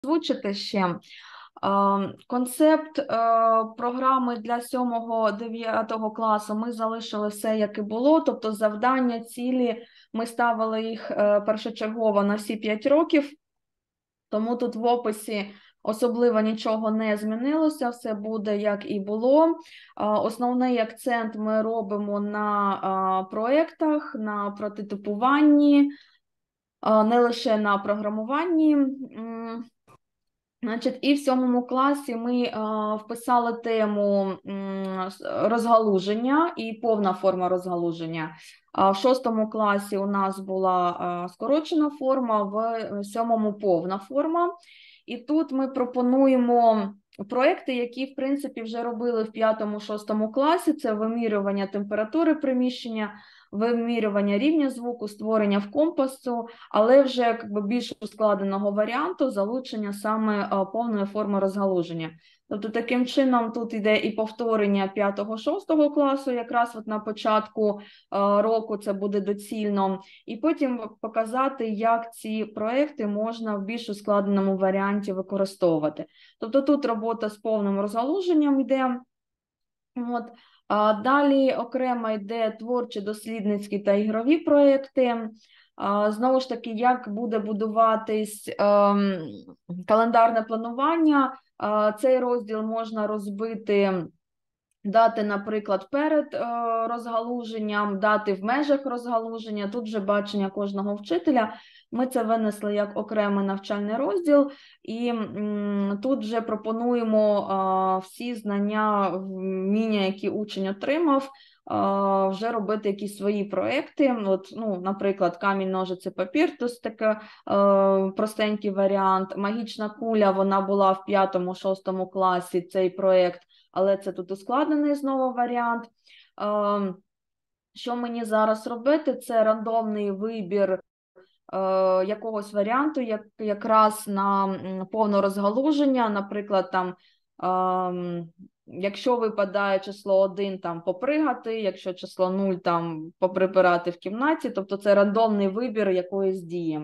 озвучити ще. Концепт програми для 7-9 класу ми залишили все, як і було, тобто завдання, цілі, ми ставили їх першочергово на всі 5 років, тому тут в описі особливо нічого не змінилося, все буде, як і було. Основний акцент ми робимо на проєктах, на прототипуванні, не лише на програмуванні. Значить, і в 7 класі ми вписали тему розгалуження і повна форма розгалуження. В 6 класі у нас була скорочена форма, в 7-му повна форма. І тут ми пропонуємо проекти, які, в принципі, вже робили в 5-6 класі. Це вимірювання температури приміщення, вимірювання рівня звуку, створення в компасу, але вже якби більш ускладненого варіанту залучення саме повної форми розгалуження. Тобто таким чином тут йде і повторення 5-6 класу, якраз от на початку року це буде доцільно, і потім показати, як ці проекти можна в більш ускладненому варіанті використовувати. Тобто тут робота з повним розгалуженням йде. От. Далі окремо йде творчі, дослідницькі та ігрові проєкти. Знову ж таки, як буде будуватись календарне планування. Цей розділ можна розбити, дати, наприклад, перед розгалуженням, дати в межах розгалуження. Тут вже бачення кожного вчителя. Ми це винесли як окремий навчальний розділ, і тут вже пропонуємо всі знання, вміння, які учень отримав, вже робити якісь свої проекти. От, ну, наприклад, камінь, ножиці, папір, то такий простенький варіант. Магічна куля, вона була в 5-6 класі, цей проект, але це тут ускладнений знову варіант. Що мені зараз робити? Це рандомний вибір якогось варіанту, якраз на повне розгалуження. Наприклад, там, якщо випадає число 1, там попригати, якщо число 0, там поприбирати в кімнаті, тобто це рандомний вибір якоїсь дії.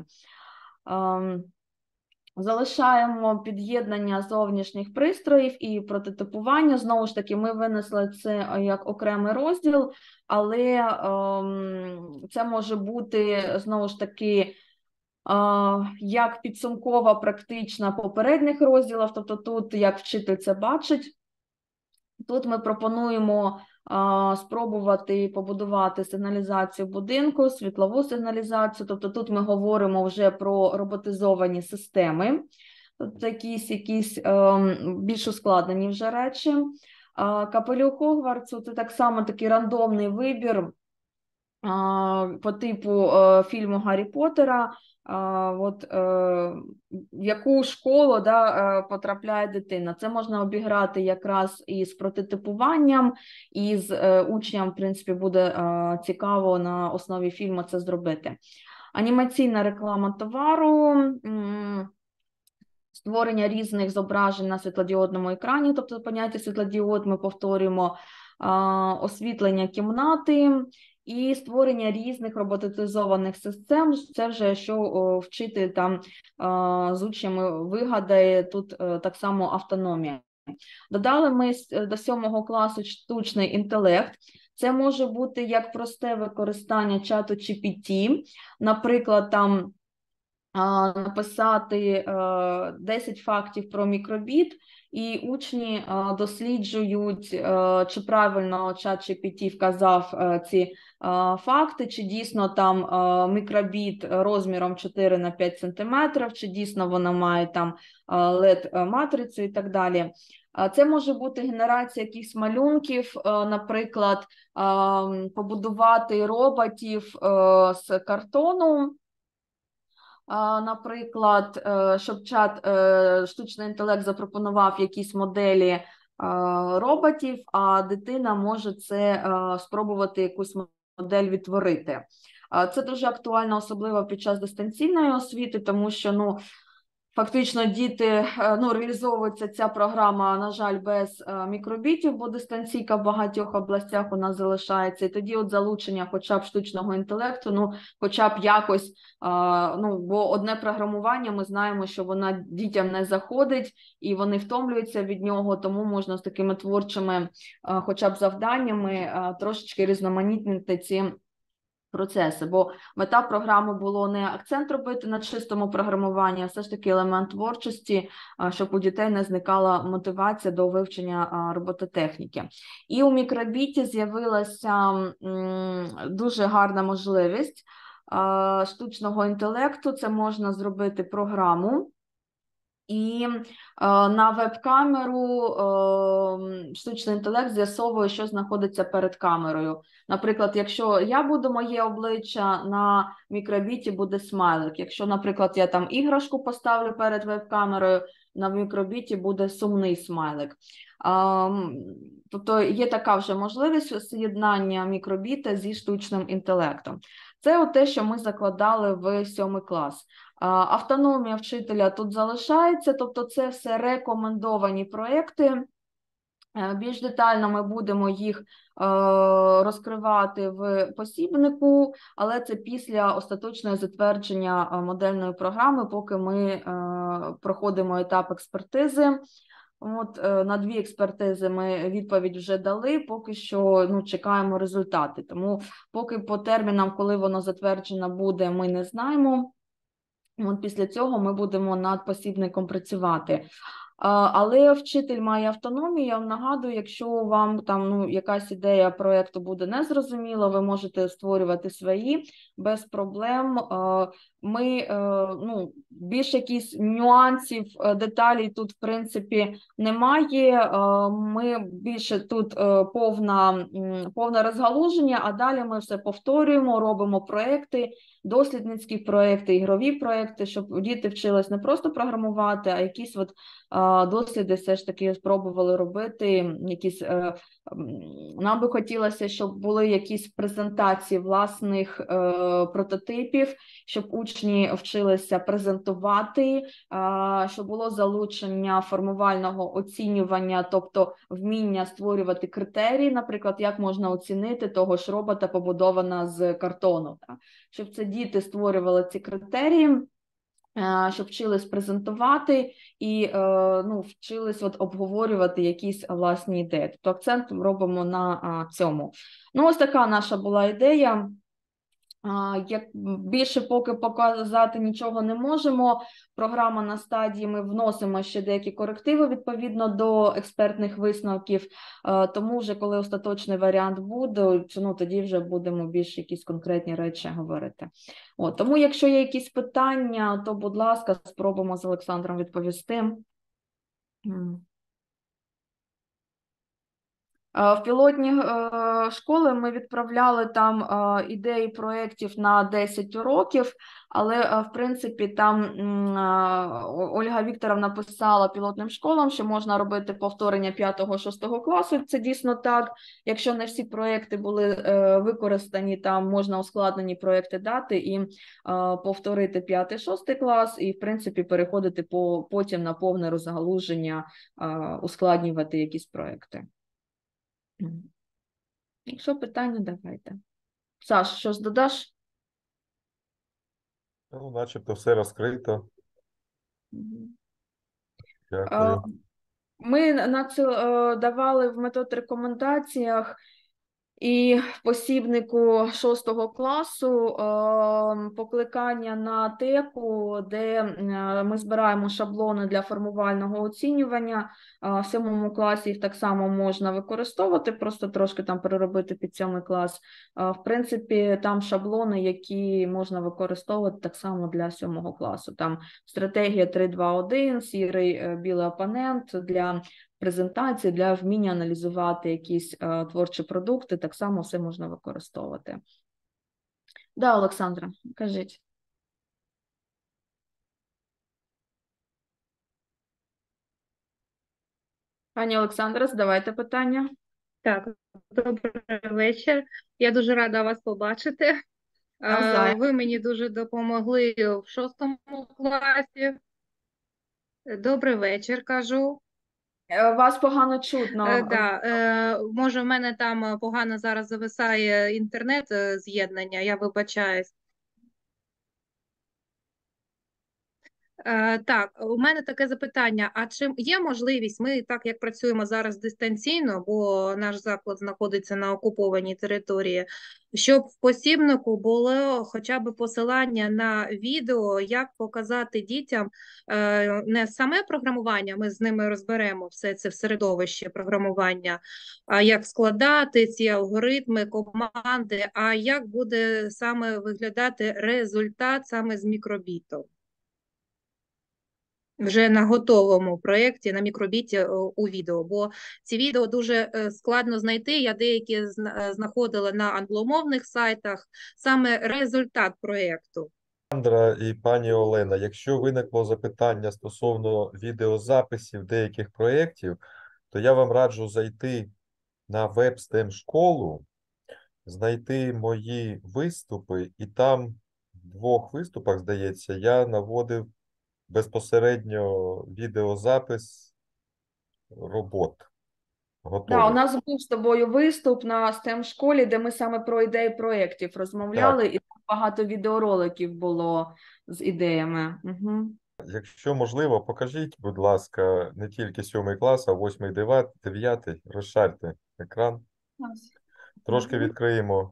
Залишаємо під'єднання зовнішніх пристроїв і прототипування. Знову ж таки, ми винесли це як окремий розділ, але це може бути, знову ж таки, як підсумкова практична попередніх розділів, тобто тут, як вчитель це бачить, тут ми пропонуємо спробувати побудувати сигналізацію будинку, світлову сигналізацію, тобто тут ми говоримо вже про роботизовані системи, тобто якісь більш ускладнені вже речі. Капелюх Хогвартсу – це так само такий рандомний вибір по типу фільму Гаррі Поттера, в яку школу потрапляє дитина. Це можна обіграти якраз із прототипуванням, і з учням, в принципі, буде цікаво на основі фільму це зробити. Анімаційна реклама товару, створення різних зображень на світлодіодному екрані, тобто поняття світлодіод ми повторюємо, освітлення кімнати, і створення різних роботизованих систем. Це вже що вчитель там з учнями вигадає, тут так само автономія. Додали ми до 7 класу штучний інтелект. Це може бути як просте використання чату GPT, наприклад, там написати 10 фактів про мікробіт, і учні досліджують, чи правильно чат GPT вказав ці факти, чи дійсно там мікробіт розміром 4 на 5 см, чи дійсно вона має там LED-матрицю і так далі. Це може бути генерація якихось малюнків, наприклад, побудувати роботів з картону, наприклад, щоб штучний інтелект запропонував якісь моделі роботів, а дитина може це спробувати якусь модель відтворити. Це дуже актуально, особливо під час дистанційної освіти, тому що Фактично діти, ну, реалізовується ця програма, на жаль, без мікробітів, бо дистанційка в багатьох областях у нас залишається. І тоді от залучення хоча б штучного інтелекту, ну, хоча б якось, ну, бо одне програмування, ми знаємо, що вона дітям не заходить, і вони втомлюються від нього, тому можна з такими творчими хоча б завданнями трошечки різноманітнити ці процеси, бо мета програми було не акцент робити на чистому програмуванні, а все ж таки елемент творчості, щоб у дітей не зникала мотивація до вивчення робототехніки. І у мікробіті з'явилася дуже гарна можливість штучного інтелекту. Це можна зробити програму. І на веб-камеру штучний інтелект з'ясовує, що знаходиться перед камерою. Наприклад, якщо я буду моє обличчя, на мікробіті буде смайлик. Якщо, наприклад, я там іграшку поставлю перед веб-камерою, на мікробіті буде сумний смайлик. Тобто є така вже можливість з'єднання мікробіта зі штучним інтелектом. Це те, що ми закладали в 7 клас. Автономія вчителя тут залишається, тобто це все рекомендовані проекти. Більш детально ми будемо їх розкривати в посібнику, але це після остаточного затвердження модельної програми, поки ми проходимо етап експертизи. От, на 2 експертизи ми відповідь вже дали, поки що, ну, чекаємо результати. Тому поки по термінам, коли воно затверджено буде, ми не знаємо. От після цього ми будемо над посібником працювати. Але вчитель має автономію. Я вам нагадую, якщо вам там, ну, якась ідея проєкту буде незрозуміла, ви можете створювати свої без проблем. Ми, ну, більш якісь нюансів, деталей тут, в принципі, немає. Ми більше тут повне розгалуження, а далі ми все повторюємо, робимо проєкти, дослідницькі проєкти, ігрові проєкти, щоб діти вчились не просто програмувати, а якісь от досліди все ж таки спробували робити. Якісь, нам би хотілося, щоб були якісь презентації власних прототипів, щоб учні вчилися презентувати, щоб було залучення формувального оцінювання, тобто вміння створювати критерії, наприклад, як можна оцінити того ж робота, побудована з картону. Щоб це діти створювали ці критерії, щоб вчились презентувати і, ну, вчились от обговорювати якісь власні ідеї. Тобто акцент робимо на цьому. Ну, ось така наша була ідея. Як більше поки показати нічого не можемо. Програма на стадії, ми вносимо ще деякі корективи відповідно до експертних висновків, тому вже коли остаточний варіант буде, ну, тоді вже будемо більш якісь конкретні речі говорити. От, тому якщо є якісь питання, то, будь ласка, спробуємо з Олександром відповісти. В пілотні школи ми відправляли там ідеї проєктів на 10 уроків, але, в принципі, там Ольга Вікторовна писала пілотним школам, що можна робити повторення 5-6 класу. Це дійсно так. Якщо не всі проєкти були використані, там можна ускладнені проєкти дати і повторити 5-6 клас, і, в принципі, переходити потім на повне розгалуження, ускладнювати якісь проєкти. Якщо питання, давайте. Саш, щось додаш? Ну, начебто все розкрито. Дякую. Ми давали в метод-рекомендаціях і в посібнику 6 класу покликання на теку, де ми збираємо шаблони для формувального оцінювання. В 7 класі їх так само можна використовувати, просто трошки там переробити під 7 клас. В принципі, там шаблони, які можна використовувати так само для 7 класу. Там стратегія 3-2-1, сірий, білий опонент для презентації, для вміння аналізувати якісь творчі продукти, так само все можна використовувати. Да, Олександра, кажіть. Пані Олександра, задавайте питання. Так, добрий вечір. Я дуже рада вас побачити. Навзаєм. Ви мені дуже допомогли в 6 класі. Добрий вечір, кажу. Вас погано чутно. Да, може, в мене там погано зараз зависає інтернет з'єднання, я вибачаюсь. Так, у мене таке запитання: а чи є можливість, ми так як працюємо зараз дистанційно, бо наш заклад знаходиться на окупованій території, щоб в посібнику було хоча б посилання на відео, як показати дітям не саме програмування, ми з ними розберемо все це в середовищі програмування, а як складати ці алгоритми, команди, а як буде саме виглядати результат саме з мікробітом? Вже на готовому проєкті, на мікробіті у відео, бо ці відео дуже складно знайти. Я деякі знаходила на англомовних сайтах, саме результат проєкту. Олександра і пані Олена, якщо виникло запитання стосовно відеозаписів деяких проєктів, то я вам раджу зайти на веб STEM школу, знайти мої виступи, і там в 2 виступах, здається, я наводив безпосередньо відеозапис робот Да, у готових. нас був з тобою виступ на STEM-школі, де ми саме про ідеї проєктів розмовляли, Так, і там багато відеороликів було з ідеями. Угу. якщо можливо, покажіть, будь ласка, не тільки 7 клас, а 8, 9, розшарте екран. Трошки відкриємо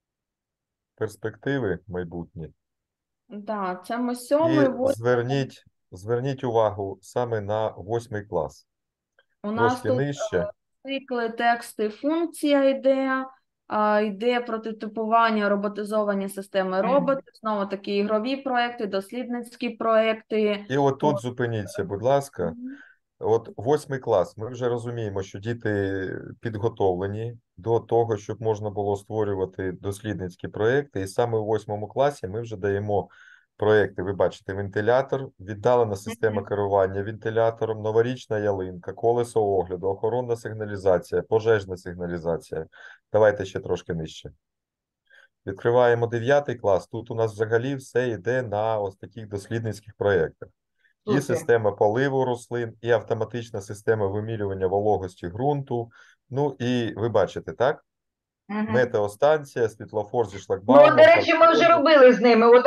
перспективи майбутні. Да, це ми І 7-й, 8-й. зверніть увагу саме на 8 клас. У нас Трошки тут нижче. цикли, тексти, функція йде, йде прототипування, роботизовані системи роботів, знову такі ігрові проекти, дослідницькі проекти. І отут зупиніться, будь ласка. Мгм. От 8 клас. Ми вже розуміємо, що діти підготовлені до того, щоб можна було створювати дослідницькі проекти. І саме у 8 класі ми вже даємо проекти. Ви бачите, вентилятор, віддалена система керування вентилятором, новорічна ялинка, колесо огляду, охоронна сигналізація, пожежна сигналізація. Давайте ще трошки нижче. Відкриваємо 9 клас. Тут у нас взагалі все йде на ось таких дослідницьких проєктах. І Супер. система поливу рослин, і автоматична система вимірювання вологості ґрунту. Ну і ви бачите, так? Мгм. Метеостанція, світлофор зі Ну, шлагбаумом. до речі, ми вже парктроник. робили з ними. От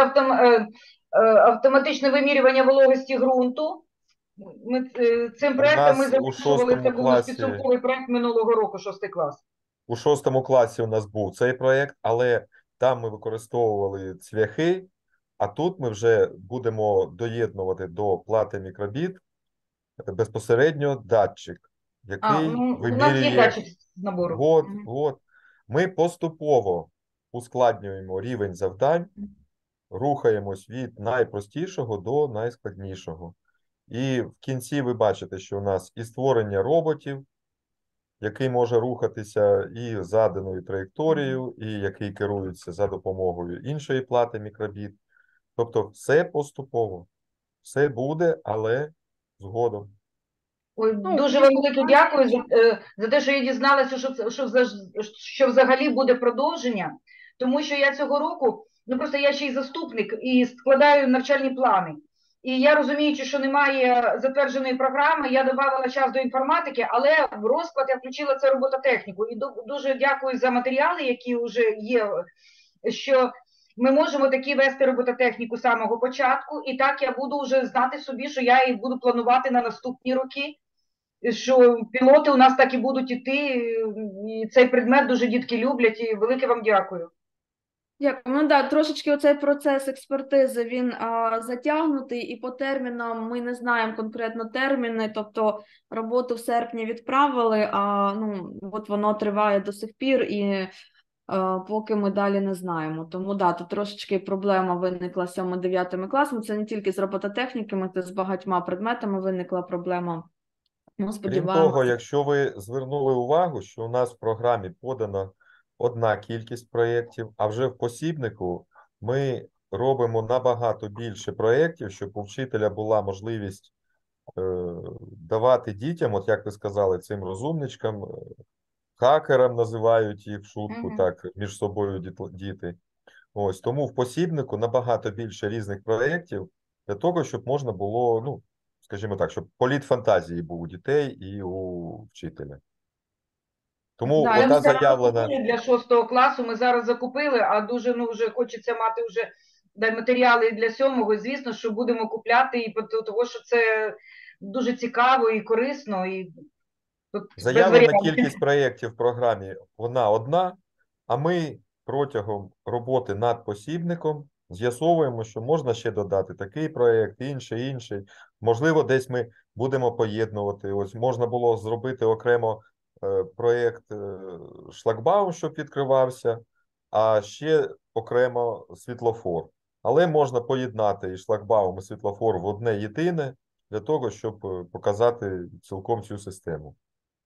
автоматичне вимірювання вологості ґрунту. Цим проектом ми нас у завершували, це 6 був наш класі, підсумковий проект минулого року, 6 клас. у 6 класі у нас був цей проєкт, але там ми використовували цвяхи, а тут ми вже будемо доєднувати до плати мікробіт безпосередньо датчик, який У нас є вимірює. датчик з набору. От. Ми поступово ускладнюємо рівень завдань, рухаємось від найпростішого до найскладнішого. І в кінці ви бачите, що у нас і створення роботів, який може рухатися і заданою траєкторією, і який керується за допомогою іншої плати мікробіт. Тобто все поступово. Все буде, але згодом. Ой, Ну, дуже вам дійсно, велике дякую за те, що я дізналася, що взагалі буде продовження, тому що я цього року, ну просто я ще й заступник і складаю навчальні плани. І я розуміючи, що немає затвердженої програми, я додавала час до інформатики, але в розклад я включила це робототехніку. І дуже дякую за матеріали, які вже є, що ми можемо такі вести робототехніку з самого початку. І так я буду вже знати собі, що я їх буду планувати на наступні роки. Що пілоти у нас так і будуть іти, і цей предмет дуже дітки люблять, і велике вам дякую. Дякую. Ну да, трошечки оцей процес експертизи, він затягнутий, і по термінам ми не знаємо конкретно терміни, тобто роботу в серпні відправили, а ну, от воно триває до сих пір, і поки ми далі не знаємо. Тому да, тут трошечки проблема виникла з 7-9 класом, це не тільки з робототехніками, це з багатьма предметами виникла проблема. Ну, Крім сподіваємося. того, якщо ви звернули увагу, що у нас в програмі подана одна кількість проєктів, а вже в посібнику ми робимо набагато більше проєктів, щоб у вчителя була можливість давати дітям, от як ви сказали, цим розумничкам, хакерам називають їх в шутку, так, між собою діти. Ось, тому в посібнику набагато більше різних проєктів для того, щоб можна було, ну, скажімо так, щоб політ фантазії був у дітей і у вчителя. Тому Да, Ми ота зараз заявлена... закупили для 6 класу, ми зараз закупили, а дуже вже хочеться мати вже матеріали для 7-го. Звісно, що будемо купляти, і тому що це дуже цікаво і корисно, і тут без Заявлена варіантів. кількість проєктів в програмі, вона одна, а ми протягом роботи над посібником з'ясовуємо, що можна ще додати такий проєкт, інший. Можливо, десь ми будемо поєднувати. Ось можна було зробити окремо проєкт шлагбаум, щоб відкривався, а ще окремо світлофор. Але можна поєднати і шлагбаум, і світлофор в одне єдине для того, щоб показати цілком цю систему.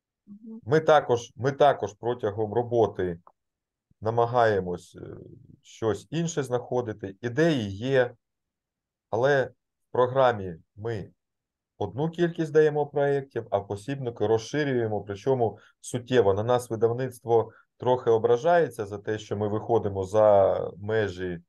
Ми також протягом роботи намагаємось щось інше знаходити. Ідеї є, але в програмі ми одну кількість даємо проєктів, а посібники розширюємо, причому суттєво. На нас видавництво трохи ображається за те, що ми виходимо за межі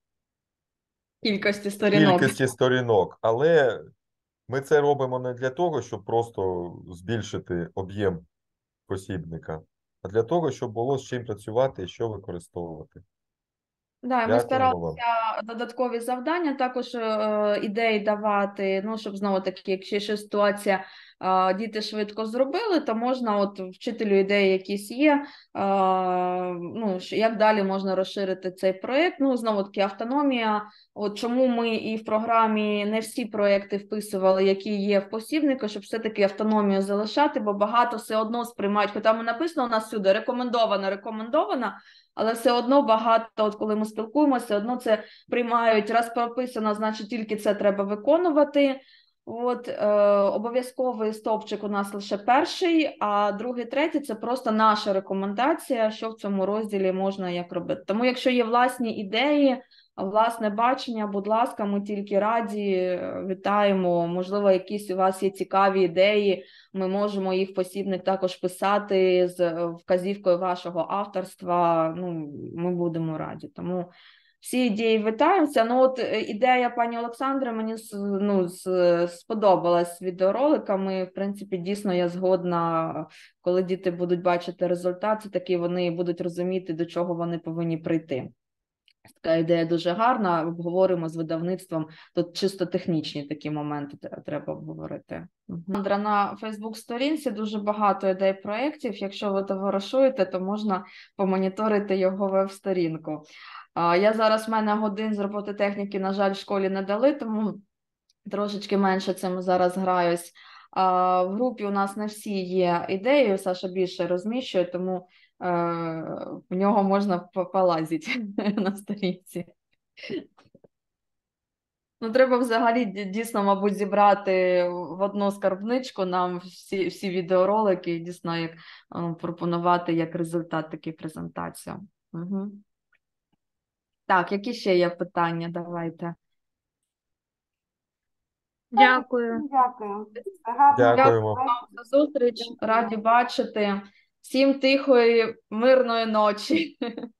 кількості сторінок, але ми це робимо не для того, щоб просто збільшити об'єм посібника, а для того, щоб було з чим працювати і що використовувати. Да, і ми Дякуємо старалися вам. додаткові завдання також ідеї давати, ну, щоб знову таки, якщо ще ситуація, діти швидко зробили, то можна от вчителю ідеї якісь є, ну, як далі можна розширити цей проєкт, ну, знову таки автономія, от чому ми і в програмі не всі проєкти вписували, які є в посібнику, щоб все-таки автономію залишати, бо багато все одно сприймають, хоча там написано у нас всюди рекомендована, але все одно багато, от коли ми спілкуємося, все одно це приймають, раз прописано, значить тільки це треба виконувати. От, обов'язковий стовпчик у нас лише перший, а другий, третій – це просто наша рекомендація, що в цьому розділі можна як робити. Тому якщо є власні ідеї, власне бачення, будь ласка, ми тільки раді, вітаємо. Можливо, якісь у вас є цікаві ідеї, ми можемо їх в посібник також писати з вказівкою вашого авторства, ну, ми будемо раді. Тому всі ідеї вітаються. Ну, от ідея пані Олександри мені сподобалась відеороликами. В принципі, дійсно, я згодна, коли діти будуть бачити результат, це таки вони будуть розуміти, до чого вони повинні прийти. Така ідея дуже гарна, обговоримо з видавництвом, тут чисто технічні такі моменти треба обговорити. Олександра, на Фейсбук-сторінці дуже багато ідей проєктів, якщо ви товаришуєте, то можна помоніторити його веб-сторінку. Я зараз, в мене годин з робототехніки, на жаль, в школі не дали, тому трошечки менше цим зараз граюсь. В групі у нас не всі є ідеї, Саша більше розміщує, тому в нього можна полазити на сторінці. Ну, треба взагалі дійсно, мабуть, зібрати в одну скарбничку нам всі відеоролики і дійсно як пропонувати як результат таку презентацію. Угу. Так, які ще є питання? Давайте. Дякую. Дякую. Дякуємо. За зустріч, раді бачити. Всім тихої, мирної ночі.